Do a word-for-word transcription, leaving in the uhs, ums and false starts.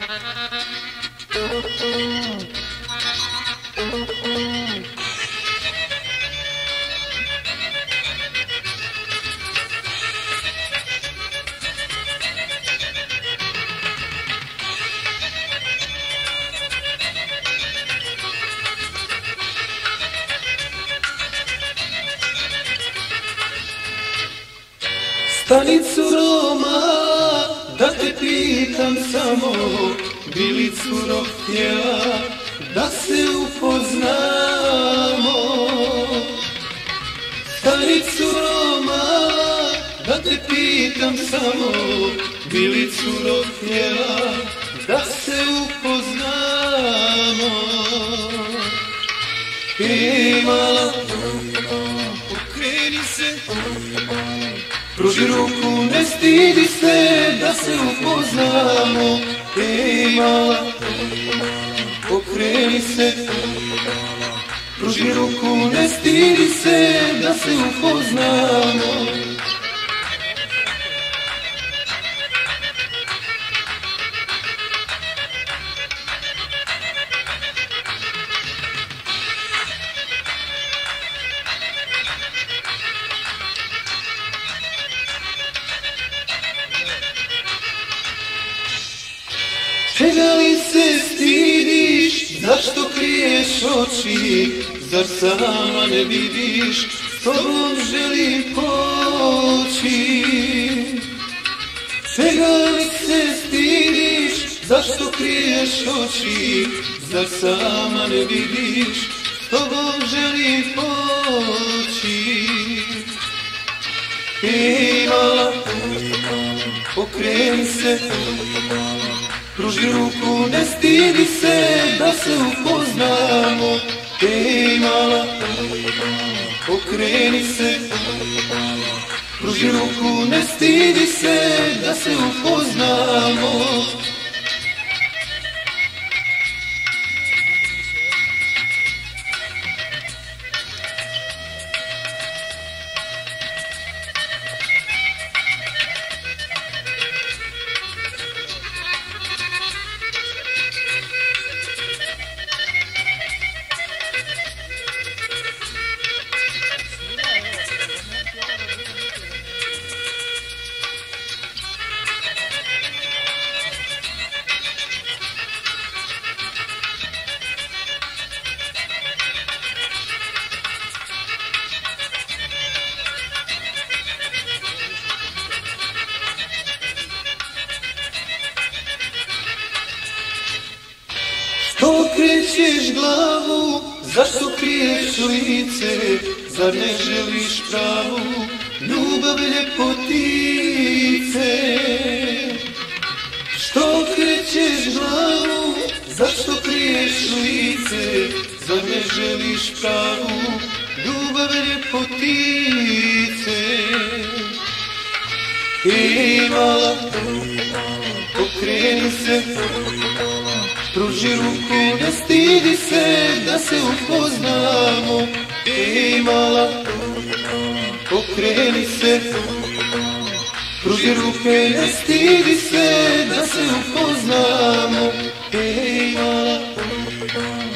Stanicu Roma, da te pitam samo, bi li curo htjela da se upoznamo? Stanicu Roma, da te pitam samo, bi li curo htjela da se upoznamo? Ej mala, pokreni se, pruži ruku, ne stidi se da se upoznamo. Ej mala, pokreni se, pruži ruku, ne stidi se da se upoznamo. Čega li se stidiš, zašto kriješ oči, zar sama ne vidiš, s tobom želim poći? Čega li se stidiš, zašto kriješ oči, zar sama ne vidiš, s tobom želim poći? Ej mala, pokreni se, pruži ruku, ne stidi se da se upoznamo. Ej mala, pokreni se, pruži ruku, ne stidi se da se upoznamo. Što krećeš glavu, zašto kriješ lice, zar ne želiš pravu ljubav ljepotice? Što krećeš glavu, zašto kriješ lice, zar ne želiš pravu ljubav ljepotice? Ej mala, pokreni se, pruži ruku, ne stidi se da se upoznamo. Ej mala, pokreni se, pruži ruke, ne stidi se da se upoznamo. Ej mala,